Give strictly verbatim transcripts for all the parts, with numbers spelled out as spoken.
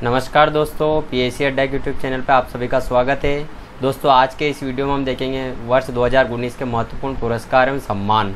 नमस्कार दोस्तों, पीएससी अड्डा यूट्यूब चैनल पर आप सभी का स्वागत है। दोस्तों आज के इस वीडियो में हम देखेंगे वर्ष दो हज़ार उन्नीस के महत्वपूर्ण पुरस्कार एवं सम्मान।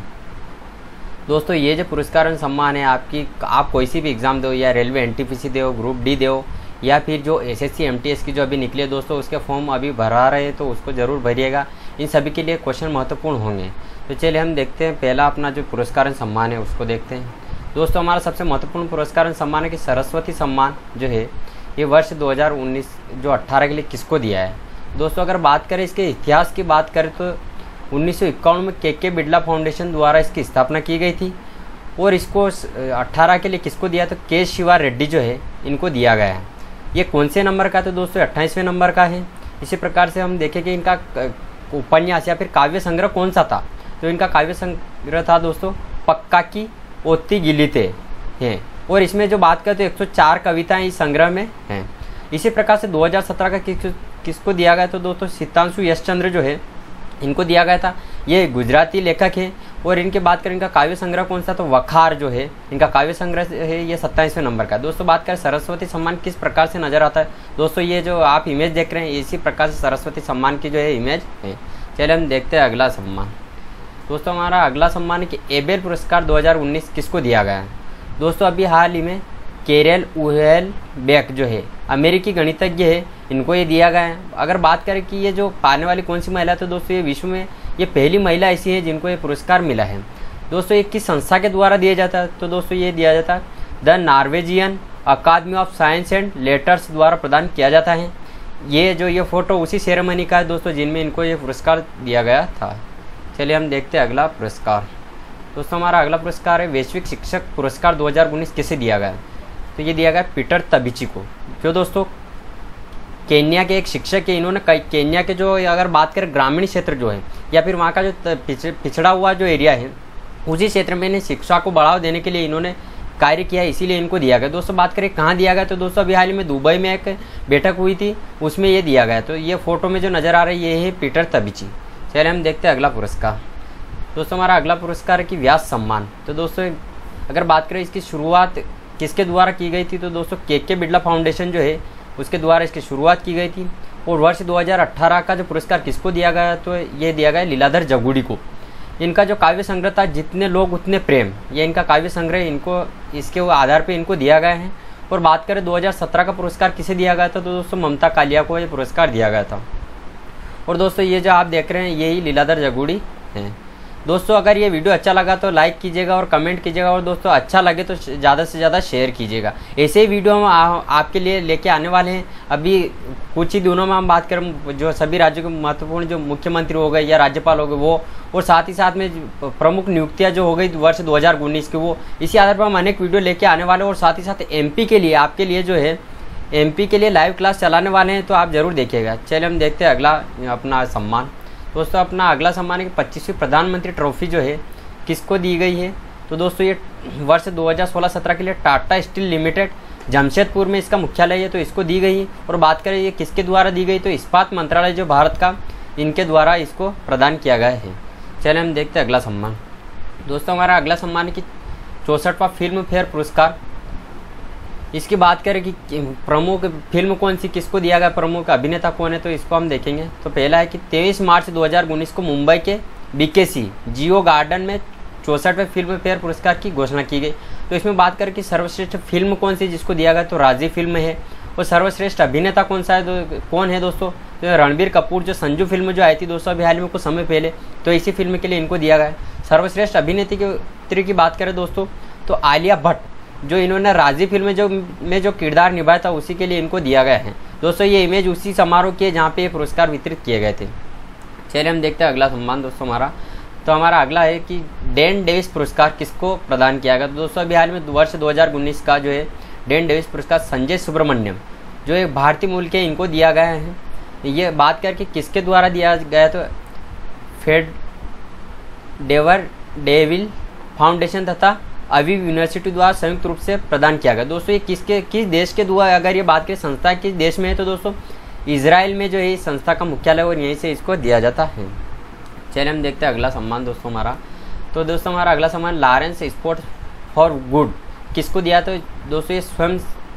दोस्तों ये जो पुरस्कार एवं सम्मान है, आपकी आप कोई सी भी एग्ज़ाम दो या रेलवे एनटीपीसी दो, ग्रुप डी दो या फिर जो एसएससी एमटीएस की जो अभी निकली है दोस्तों, उसके फॉर्म अभी भरा रहे हैं तो उसको ज़रूर भरिएगा। इन सभी के लिए क्वेश्चन महत्वपूर्ण होंगे। तो चलिए हम देखते हैं, पहला अपना जो पुरस्कार एवं सम्मान है उसको देखते हैं। दोस्तों हमारा सबसे महत्वपूर्ण पुरस्कार एवं सम्मान है कि सरस्वती सम्मान जो है ये वर्ष दो हज़ार उन्नीस जो अट्ठारह के लिए किसको दिया है। दोस्तों अगर बात करें इसके इतिहास की बात करें तो उन्नीस सौ इक्यावन में के के बिड़ला फाउंडेशन द्वारा इसकी स्थापना की गई थी और इसको अट्ठारह के लिए किसको दिया तो के शिवा रेड्डी जो है इनको दिया गया है। ये कौन से नंबर का तो दोस्तों अट्ठाईसवें नंबर का है। इसी प्रकार से हम देखें कि इनका उपन्यास या फिर काव्य संग्रह कौन सा था, तो इनका काव्य संग्रह था दोस्तों पक्का की ओती गिलीते हैं और इसमें जो बात करते हैं एक सौ चार कविताएं इस संग्रह में हैं। इसी प्रकार से दो हज़ार सत्रह का किस, किसको दिया गया तो दोस्तों सितांशु यशचंद्र जो है इनको दिया गया था। ये गुजराती लेखक हैं और इनके बात करें इनका काव्य संग्रह कौन सा तो वखार जो है इनका काव्य संग्रह है, ये सत्ताईसवें नंबर का। दोस्तों बात करें सरस्वती सम्मान किस प्रकार से नजर आता है, दोस्तों ये जो आप इमेज देख रहे हैं इसी प्रकार से सरस्वती सम्मान की जो है इमेज है। चलिए हम देखते हैं अगला सम्मान। दोस्तों हमारा अगला सम्मान है कि एबेल पुरस्कार दो हज़ार उन्नीस किसको दिया गया है। दोस्तों अभी हाल ही में कैरल उहेलबेक जो है अमेरिकी गणितज्ञ है, इनको ये दिया गया है। अगर बात करें कि ये जो पाने वाली कौन सी महिला है तो दोस्तों ये विश्व में ये पहली महिला ऐसी है जिनको ये पुरस्कार मिला है। दोस्तों ये किस संस्था के द्वारा दिया जाता है तो दोस्तों ये दिया जाता है the Norwegian Academy of Science and Letters द्वारा प्रदान किया जाता है। ये जो ये फोटो उसी सेरेमनी का है दोस्तों जिनमें इनको ये पुरस्कार दिया गया था। चलिए हम देखते हैं अगला पुरस्कार। दोस्तों हमारा अगला पुरस्कार है वैश्विक शिक्षक पुरस्कार दो हज़ार उन्नीस किसे दिया गया तो ये दिया गया पीटर तबिची को, जो दोस्तों केन्या के एक शिक्षक है। इन्होंने केन्या के जो अगर बात करें ग्रामीण क्षेत्र जो है या फिर वहाँ का जो पिछड़ा हुआ जो एरिया है उसी क्षेत्र में इन्हें शिक्षा को बढ़ावा देने के लिए इन्होंने कार्य किया, इसीलिए इनको दिया गया। दोस्तों बात करें कहाँ दिया गया तो दोस्तों अभी हाल ही में दुबई में एक बैठक हुई थी उसमें ये दिया गया। तो ये फोटो में जो नज़र आ रही है ये है पीटर तबिची। चलिए हम देखते हैं अगला पुरस्कार। दोस्तों हमारा अगला पुरस्कार है कि व्यास सम्मान। तो दोस्तों अगर बात करें इसकी शुरुआत किसके द्वारा की गई थी तो दोस्तों के के बिड़ला फाउंडेशन जो है उसके द्वारा इसकी शुरुआत की गई थी और वर्ष दो हज़ार अठारह का जो पुरस्कार किसको दिया गया तो ये दिया गया लीलाधर जगुड़ी को। इनका जो काव्य संग्रह था जितने लोग उतने प्रेम, ये इनका काव्य संग्रह इनको इसके आधार पर इनको दिया गया है। और बात करें दो हज़ार सत्रह का पुरस्कार किसे दिया गया था तो दोस्तों ममता कालिया को ये पुरस्कार दिया गया था। और दोस्तों ये जो आप देख रहे हैं यही लीलाधर जगुड़ी हैं। दोस्तों अगर ये वीडियो अच्छा लगा तो लाइक कीजिएगा और कमेंट कीजिएगा और दोस्तों अच्छा लगे तो ज़्यादा से ज़्यादा शेयर कीजिएगा। ऐसे ही वीडियो हम आ, आपके लिए लेके आने वाले हैं। अभी कुछ ही दिनों में हम बात करें जो सभी राज्यों के महत्वपूर्ण जो मुख्यमंत्री हो गए या राज्यपाल हो गए वो, और साथ ही साथ में प्रमुख नियुक्तियाँ जो हो गई वर्ष दो हज़ार उन्नीस की वो, इसी आधार पर हम अनेक वीडियो लेके आने वाले हैं। और साथ ही साथ एम पी के लिए आपके लिए जो है एम पी के लिए लाइव क्लास चलाने वाले हैं, तो आप ज़रूर देखिएगा। चलिए हम देखते हैं अगला अपना सम्मान। दोस्तों अपना अगला सम्मान है कि पच्चीसवीं प्रधानमंत्री ट्रॉफी जो है किसको दी गई है तो दोस्तों ये वर्ष दो हज़ार सोलह सत्रह के लिए टाटा स्टील लिमिटेड जमशेदपुर में इसका मुख्यालय है तो इसको दी गई है। और बात करें ये किसके द्वारा दी गई तो इस्पात मंत्रालय जो भारत का, इनके द्वारा इसको प्रदान किया गया है। चलिए हम देखते हैं अगला सम्मान। दोस्तों हमारा अगला सम्मान है कि चौंसठवां फिल्म फेयर पुरस्कार। इसकी बात करें कि प्रमुख फिल्म कौन सी किसको दिया गया, प्रमुख अभिनेता कौन है तो इसको हम देखेंगे। तो पहला है कि तेईस मार्च दो हज़ार उन्नीस को मुंबई के बीकेसी जियो गार्डन में चौंसठवें फिल्म फेयर पुरस्कार की घोषणा की गई। तो इसमें बात करें कि सर्वश्रेष्ठ फिल्म कौन सी जिसको दिया गया तो राजी फिल्म है। और सर्वश्रेष्ठ अभिनेता कौन सा है तो कौन है दोस्तों तो रणबीर कपूर, जो संजू फिल्म जो आई थी दोस्तों अभी हाल में कुछ समय पहले, तो इसी फिल्म के लिए इनको दिया गया है। सर्वश्रेष्ठ अभिनेत्री की बात करें दोस्तों तो आलिया भट्ट, जो इन्होंने राजी फिल्म में जो में जो किरदार निभाया था उसी के लिए इनको दिया गया है। दोस्तों ये इमेज उसी समारोह की है जहाँ पे ये पुरस्कार वितरित किए गए थे। चलिए हम देखते हैं अगला सम्मान दोस्तों हमारा। तो हमारा अगला है कि डैन डेविस पुरस्कार किसको प्रदान किया गया तो दोस्तों अभी हाल में वर्ष दो हज़ार उन्नीस का जो है डैन डेविस पुरस्कार संजय सुब्रमण्यम, जो एक भारतीय मूल के, इनको दिया गया है। ये बात करके किसके द्वारा दिया गया तो फेड डेवर डेविल फाउंडेशन तथा अवीव यूनिवर्सिटी द्वारा संयुक्त रूप से प्रदान किया गया। दोस्तों ये किसके किस देश के द्वारा, अगर ये बात करें संस्था किस देश में है तो दोस्तों इजराइल में जो है इस संस्था का मुख्यालय और यहीं से इसको दिया जाता है। चलिए हम देखते हैं अगला सम्मान दोस्तों हमारा। तो दोस्तों हमारा अगला सम्मान लॉरेंस स्पोर्ट फॉर गुड किसको दिया तो दोस्तों ये स्वयं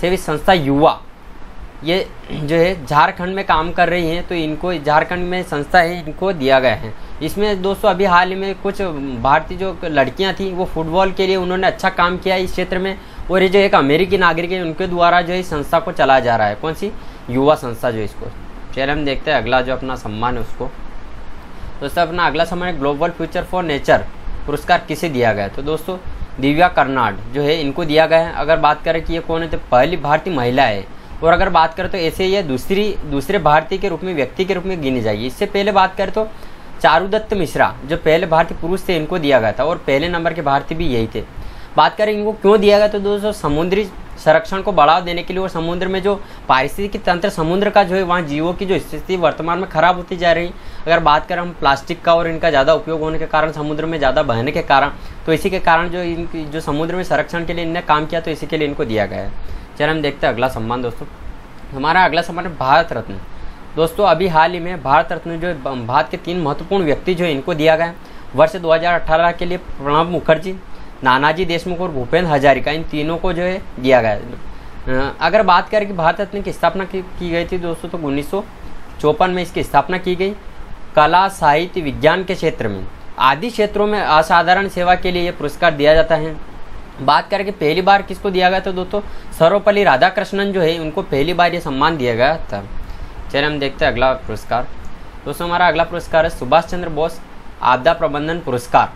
सेवी संस्था युवा, ये जो है झारखंड में काम कर रही हैं, तो इनको झारखंड में संस्था है, इनको दिया गया है। इसमें दोस्तों अभी हाल ही में कुछ भारतीय जो लड़कियां थी वो फुटबॉल के लिए उन्होंने अच्छा काम किया इस क्षेत्र में, और ये जो एक अमेरिकी नागरिक है उनके द्वारा जो इस संस्था को चलाया जा रहा है। कौन सी? युवा संस्था जो इसको। चलिए हम देखते हैं अगला जो अपना सम्मान है उसको। दोस्तों अपना अगला सम्मान ग्लोबल फ्यूचर फॉर नेचर पुरस्कार किसे दिया गया है? तो दोस्तों दिव्या कर्नाड जो है इनको दिया गया है। अगर बात करें कि ये कौन है, तो पहली भारतीय महिला है, और अगर बात करें तो ऐसे ये दूसरी दूसरे भारतीय के रूप में, व्यक्ति के रूप में गिनी जाएगी। इससे पहले बात करें तो चारुदत्त मिश्रा जो पहले भारतीय पुरुष थे, इनको दिया गया था, और पहले नंबर के भारतीय भी यही थे। बात करें इनको क्यों दिया गया, तो दोस्तों समुद्री संरक्षण को बढ़ावा देने के लिए, और समुद्र में जो पारिस्थितिकी तंत्र, समुद्र का जो है वहाँ जीवों की जो स्थिति वर्तमान में खराब होती जा रही। अगर बात करें हम प्लास्टिक का और इनका ज़्यादा उपयोग होने के कारण, समुद्र में ज़्यादा बहने के कारण, तो इसी के कारण जो इनकी जो समुद्र में संरक्षण के लिए इनने काम किया, तो इसी के लिए इनको दिया गया है। चलिए हम देखते हैं अगला सम्मान। दोस्तों हमारा अगला सम्मान है भारत रत्न। दोस्तों अभी हाल ही में भारत रत्न जो भारत के तीन महत्वपूर्ण व्यक्ति जो है इनको दिया गया है। वर्ष दो हज़ार अठारह के लिए प्रणब मुखर्जी, नानाजी देशमुख और भूपेंद्र हजारिका, इन तीनों को जो है दिया गया है। अगर बात करें कि भारत रत्न की स्थापना की, की गई थी दोस्तों, तो उन्नीस सौ चौपन में इसकी स्थापना की गई। कला, साहित्य, विज्ञान के क्षेत्र में आदि क्षेत्रों में असाधारण सेवा के लिए यह पुरस्कार दिया जाता है। बात करें कि पहली बार किसको दिया गया, तो दोस्तों सर्वपल्ली राधाकृष्णन जो है उनको पहली बार ये सम्मान दिया गया था। चलिए हम देखते हैं अगला पुरस्कार। दोस्तों हमारा अगला पुरस्कार है सुभाष चंद्र बोस आपदा प्रबंधन पुरस्कार।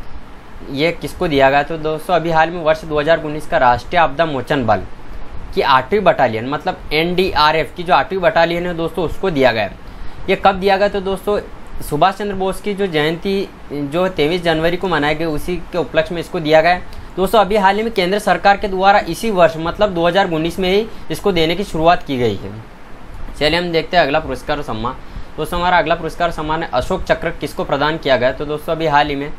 ये किसको दिया गया, तो दोस्तों अभी हाल में वर्ष दो हज़ार उन्नीस का राष्ट्रीय आपदा मोचन बल की आठवीं बटालियन, मतलब एन डी आर एफ की जो आठवीं बटालियन है दोस्तों, उसको दिया गया। ये कब दिया गया, तो दोस्तों सुभाष चंद्र बोस की जो जयंती जो तेईस जनवरी को मनाई गई, उसी के उपलक्ष्य में इसको दिया गया। दोस्तों अभी हाल ही में केंद्र सरकार के द्वारा इसी वर्ष मतलब दो हज़ार उन्नीस में ही इसको देने की शुरुआत की गई है। चलिए हम देखते हैं अगला पुरस्कार और सम्मान। दोस्तों हमारा अगला पुरस्कार सम्मान है अशोक चक्र, किसको प्रदान किया गया, तो दोस्तों अभी हाल ही में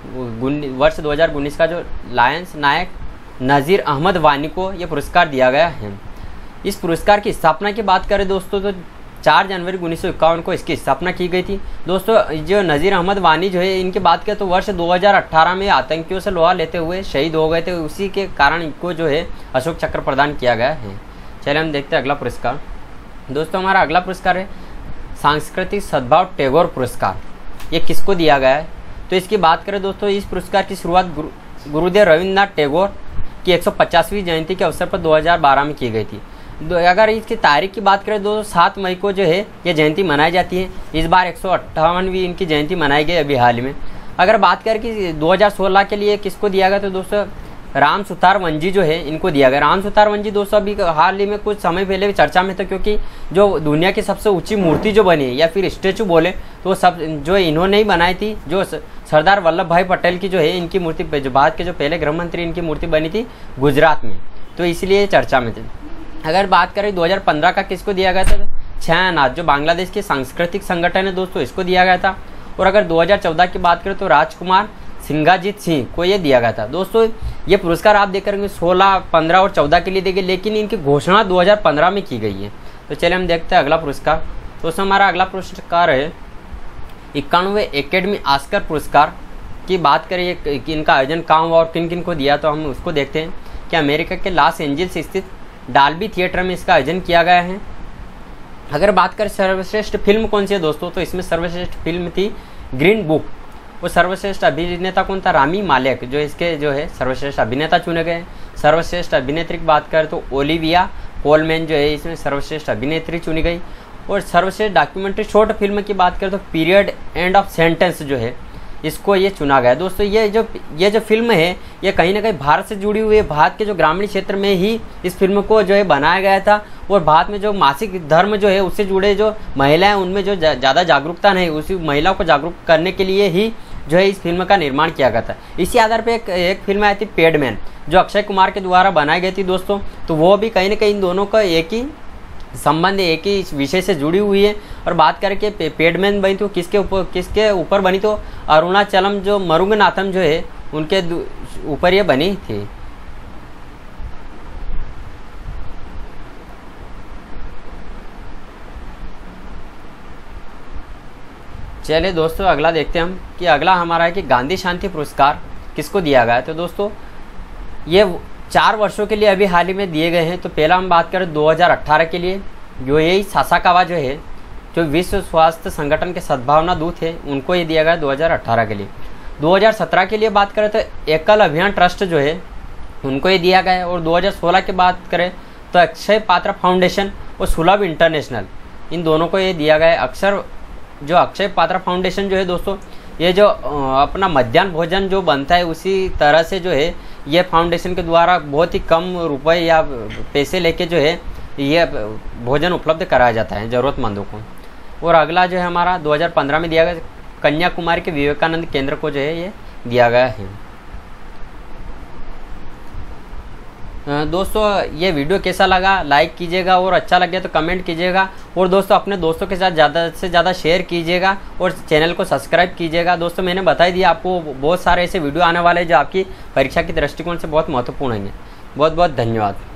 वर्ष दो हज़ार उन्नीस का जो लायंस नायक नज़ीर अहमद वानी को यह पुरस्कार दिया गया है। इस पुरस्कार की स्थापना की बात करें दोस्तों, तो चार जनवरी उन्नीस सौ इक्यावन को इसकी स्थापना की गई थी। दोस्तों जो नज़ीर अहमद वानी जो है, इनकी बात करें तो वर्ष दो हज़ार अठारह में आतंकियों से लोहा लेते हुए शहीद हो गए थे, उसी के कारण इनको जो है अशोक चक्र प्रदान किया गया है। चलिए हम देखते हैं अगला पुरस्कार। दोस्तों हमारा अगला पुरस्कार है सांस्कृतिक सद्भाव टैगोर पुरस्कार। ये किसको दिया गया है, तो इसकी बात करें दोस्तों, इस पुरस्कार की शुरुआत गुरु, गुरुदेव रविन्द्रनाथ टैगोर की एक सौ पचासवीं जयंती के अवसर पर दो हज़ार बारह में की गई थी। अगर इसकी तारीख की बात करें दोस्तों, सात मई को जो है ये जयंती मनाई जाती है। इस बार एक सौ अट्ठावनवीं इनकी जयंती मनाई गई अभी हाल में। अगर बात करें कि दो हज़ार सोलह के लिए किसको दिया गया, तो दोस्तों राम सुतार वंजी जो है इनको दिया गया। राम सुतार वंजी दोस्तों अभी हाल ही में कुछ समय पहले भी चर्चा में थे, क्योंकि जो दुनिया की सबसे ऊंची मूर्ति जो बनी है या फिर स्टेचू बोले तो सब जो इन्होंने ही बनाई थी, जो सरदार वल्लभ भाई पटेल की जो है इनकी मूर्ति, जो भारत के जो पहले गृह मंत्री इनकी मूर्ति बनी थी गुजरात में, तो इसलिए चर्चा में थे। अगर बात करें दो हज़ार पंद्रह का किसको दिया गया था, छायानाथ जो बांग्लादेश के सांस्कृतिक संगठन है दोस्तों, इसको दिया गया था। और अगर दो हज़ार चौदह की बात करें तो राजकुमार सिंगाजीत सिंह को ये दिया गया था। दोस्तों ये पुरस्कार आप देख करेंगे सोलह, पंद्रह और चौदह के लिए देंगे, लेकिन इनकी घोषणा दो हज़ार पंद्रह में की गई है। तो चलिए हम देखते हैं अगला पुरस्कार। दोस्तों हमारा अगला पुरस्कार है इक्यानवे एकेडमी ऑस्कर पुरस्कार की बात करें कि इनका आयोजन कहाँ हुआ और किन किन को दिया, तो हम उसको देखते हैं कि अमेरिका के लॉस एंजल्स स्थित डाल्बी थिएटर में इसका आयोजन किया गया है। अगर बात करें सर्वश्रेष्ठ फिल्म कौन सी है दोस्तों, तो इसमें सर्वश्रेष्ठ फिल्म थी ग्रीन बुक। और सर्वश्रेष्ठ अभिनेता कौन था, रामी मालेक जो इसके जो है सर्वश्रेष्ठ अभिनेता चुने गए। सर्वश्रेष्ठ अभिनेत्री की बात करें तो ओलिविया कोलमैन जो है इसमें सर्वश्रेष्ठ अभिनेत्री चुनी गई। और सर्वश्रेष्ठ डॉक्यूमेंट्री शॉर्ट फिल्म की बात करें तो पीरियड एंड ऑफ सेंटेंस जो है इसको ये चुना गया। दोस्तों ये जो ये जो फिल्म है ये कहीं ना कहीं भारत से जुड़ी हुई है। भारत के जो ग्रामीण क्षेत्र में ही इस फिल्म को जो है बनाया गया था, और भारत में जो मासिक धर्म जो है उससे जुड़े जो महिलाएं उनमें जो ज़्यादा जागरूकता नहीं, उसी महिलाओं को जागरूक करने के लिए ही जो है इस फिल्म का निर्माण किया गया था। इसी आधार पर एक, एक फिल्म आई थी पैडमैन जो अक्षय कुमार के द्वारा बनाई गई थी दोस्तों, तो वो भी कहीं ना कहीं इन दोनों का एक ही संबंध एक ही विषय से जुड़ी हुई है। और बात करें कि पैडमैन बनी तो किसके ऊपर किसके ऊपर बनी, तो अरुणाचलम जो मरुंगनाथम जो है उनके ऊपर ये बनी थी। चलिए दोस्तों अगला देखते हैं हम कि अगला हमारा है कि गांधी शांति पुरस्कार किसको दिया गया है। तो दोस्तों ये चार वर्षों के लिए अभी हाल ही में दिए गए हैं। तो पहला हम बात करें दो हज़ार अठारह के लिए, जो यही सासाकावा जो है, जो विश्व स्वास्थ्य संगठन के सद्भावना दूत है, उनको ये दिया गया दो हज़ार अठारह के लिए। दो हज़ार सत्रह के लिए बात करें तो एकल अभियान ट्रस्ट जो है, उनको ये दिया गया है। और दो हज़ार सोलह की बात करें तो अक्षय पात्र फाउंडेशन और सुलभ इंटरनेशनल, इन दोनों को ये दिया गया है। अक्सर जो अक्षय पात्र फाउंडेशन जो है दोस्तों, ये जो अपना मध्याह्न भोजन जो बनता है उसी तरह से जो है ये फाउंडेशन के द्वारा बहुत ही कम रुपए या पैसे लेके जो है ये भोजन उपलब्ध कराया जाता है ज़रूरतमंदों को। और अगला जो है हमारा दो हज़ार पंद्रह में दिया गया कन्याकुमारी के विवेकानंद केंद्र को जो है ये दिया गया है। दोस्तों ये वीडियो कैसा लगा लाइक कीजिएगा, और अच्छा लगे तो कमेंट कीजिएगा, और दोस्तों अपने दोस्तों के साथ ज़्यादा से ज़्यादा शेयर कीजिएगा और चैनल को सब्सक्राइब कीजिएगा। दोस्तों मैंने बता ही दिया आपको बहुत सारे ऐसे वीडियो आने वाले हैं जो आपकी परीक्षा की दृष्टिकोण से बहुत महत्वपूर्ण हैं। बहुत बहुत धन्यवाद।